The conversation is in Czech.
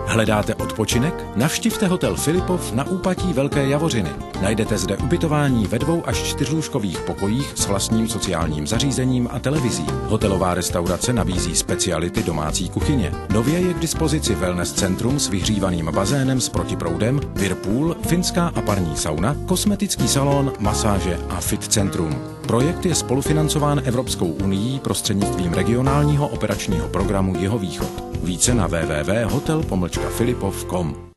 Hledáte odpočinek? Navštivte hotel Filipov na úpatí Velké Javořiny. Najdete zde ubytování ve 2 až 4lůžkových pokojích s vlastním sociálním zařízením a televizí. Hotelová restaurace nabízí speciality domácí kuchyně. Nově je k dispozici wellness centrum s vyhřívaným bazénem s protiproudem, Whirlpool, finská a parní sauna, kosmetický salon, masáže a fit centrum. Projekt je spolufinancován Evropskou unií prostřednictvím regionálního operačního programu Jihovýchod. Více na www.hotel-filipov.com.